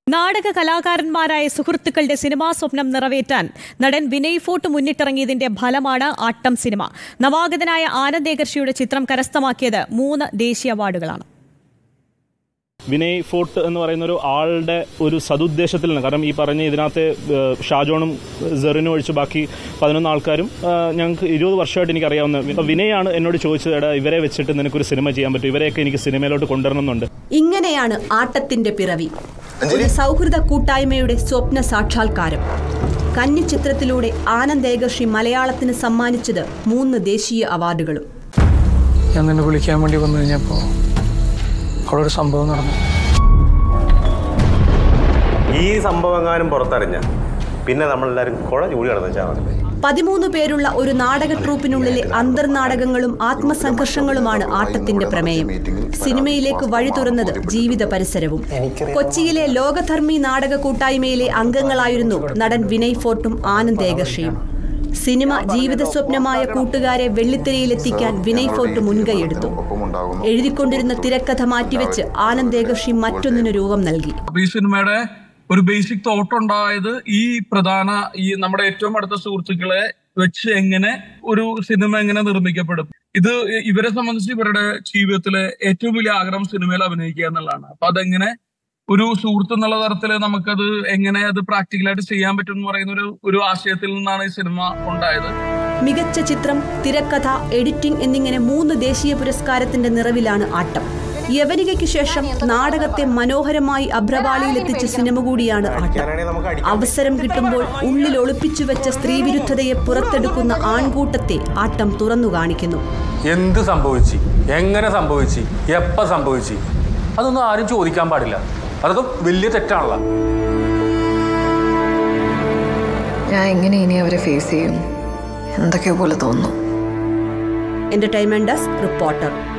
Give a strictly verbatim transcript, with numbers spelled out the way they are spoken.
നാടക കലാകാരന്മാരായ സുഹൃത്തുക്കളുടെ സിനിമാ സ്വപ്നം നിറവേറ്റാൻ നടൻ വിനയ് ഫോർട്ട് മുന്നിട്ടിറങ്ങിയതിന്റെ ഫലമാണ് ആട്ടം സിനിമ. നവാഗതനായ ആനന്ദ് ഏകർഷിയുടെ ചിത്രം കരസ്ഥമാക്കിയത് മൂന്ന് ദേശീയ അവാർഡുകളാണ്. വിനയ് ഫോർട്ട് എന്ന് പറയുന്ന ഒരു ആളുടെ ഒരു സതുദ്ദേശത്തിൽ നിന്ന്, കാരണം ഈ പറഞ്ഞ ഇതിനകത്ത് ഷാജോണും സെറിനും ഒഴിച്ച് ബാക്കി പതിനൊന്ന് ആൾക്കാരും ഞങ്ങൾക്ക് ഇരുപത് വർഷമായിട്ട് എനിക്ക് അറിയാവുന്ന. ഇപ്പൊ വിനയാണ് എന്നോട് ചോദിച്ചത്, എടാ ഇവരെ വെച്ചിട്ട് നിനക്കൊരു സിനിമ ചെയ്യാൻ പറ്റും, ഇവരെയൊക്കെ എനിക്ക് സിനിമയിലോട്ട് കൊണ്ടുവരണമെന്നുണ്ട്. ഇങ്ങനെയാണ് ആട്ടത്തിന്റെ പിറവി. ഒരു സൗഹൃദ കൂട്ടായ്മയുടെ സ്വപ്ന സാക്ഷാത്കാരം. കന്നി ചിത്രത്തിലൂടെ ആനന്ദ് ഏകർഷി മലയാളത്തിന് സമ്മാനിച്ചത് മൂന്ന് ദേശീയ അവാർഡുകളും. ഞാൻ നിന്നെ വിളിക്കാൻ വേണ്ടി വന്നു കഴിഞ്ഞപ്പോൾ അവിടെ ഒരു സംഭവം നടന്നു. ഈ സംഭവങ്ങാനും പുറത്തറിഞ്ഞ പിന്നെ നമ്മളെല്ലാവരും കുഴ ജോലി നടന്നു. പതിമൂന്ന് പേരുള്ള ഒരു നാടക ട്രൂപ്പിനുള്ളിലെ അന്തർനാടകങ്ങളും ആത്മസംഘർഷങ്ങളുമാണ് ആട്ടത്തിന്റെ പ്രമേയം. സിനിമയിലേക്ക് വഴി തുറന്നത് ജീവിത പരിസരവും. കൊച്ചിയിലെ ലോകധർമ്മി നാടക കൂട്ടായ്മയിലെ അംഗങ്ങളായിരുന്നു നടൻ വിനയ് ഫോർട്ടും ആനന്ദ് ഏകർഷിയും. സിനിമ ജീവിത സ്വപ്നമായ കൂട്ടുകാരെ വെള്ളിത്തിരയിലെത്തിക്കാൻ വിനയ് ഫോർട്ട് മുൻകൈയെടുത്തു. എഴുതിക്കൊണ്ടിരുന്ന തിരക്കഥ മാറ്റിവെച്ച് ആനന്ദ് ഏകർഷി മറ്റൊന്നിന് രൂപം നൽകി. ഈ സിനിമയുടെ ഒരു ബേസിക് തോട്ട് ഉണ്ടായത് ഈ പ്രധാന ഈ നമ്മുടെ ഏറ്റവും അടുത്ത സുഹൃത്തുക്കളെ വെച്ച് എങ്ങനെ ഒരു സിനിമ എങ്ങനെ നിർമ്മിക്കപ്പെടും. ഇത് ഇവരെ സംബന്ധിച്ച് ഇവരുടെ ജീവിതത്തിലെ ഏറ്റവും വലിയ ആഗ്രഹം സിനിമയിൽ അഭിനയിക്കുക എന്നുള്ളതാണ്. അപ്പൊ അതെങ്ങനെ ഒരു സുഹൃത്ത് എന്നുള്ള തരത്തില് നമുക്കത് എങ്ങനെ അത് പ്രാക്ടിക്കലായിട്ട് ചെയ്യാൻ പറ്റും എന്ന് പറയുന്ന ഒരു ഒരു ആശയത്തിൽ നിന്നാണ് ഈ സിനിമ ഉണ്ടായത്. മികച്ച ചിത്രം, തിരക്കഥ, എഡിറ്റിംഗ് എന്നിങ്ങനെ മൂന്ന് ദേശീയ പുരസ്കാരത്തിന്റെ നിറവിലാണ് ആട്ടം. യവനികയ്ക്ക് ശേഷം നാടകത്തെ മനോഹരമായി അഭ്രപാളിയിലെത്തിച്ച സിനിമ കൂടിയാണ് ആട്ടം. അവസരം കിട്ടുമ്പോൾ ഉള്ളിൽ ഒളിപ്പിച്ചു വെച്ച സ്ത്രീവിരുദ്ധതയെ പുറത്തെടുക്കുന്ന ആൺകൂട്ടത്തെ ആട്ടം തുറന്നു കാണിക്കുന്നു. എന്ത് സംഭവിച്ചു, എങ്ങനെ സംഭവിച്ചു, എപ്പ സംഭവിച്ചു, അതൊന്നും ആരും ചോദിക്കാൻ പാടില്ല. അതൊക്കെ വലിയ തെറ്റാണല്ലോ. ഞാൻ എങ്ങനെ ഇനി അവരെ ഫേസ് ചെയ്യും, എന്തൊക്കെയോ പോലെ തോന്നുന്നു. Entertainment desk reporter.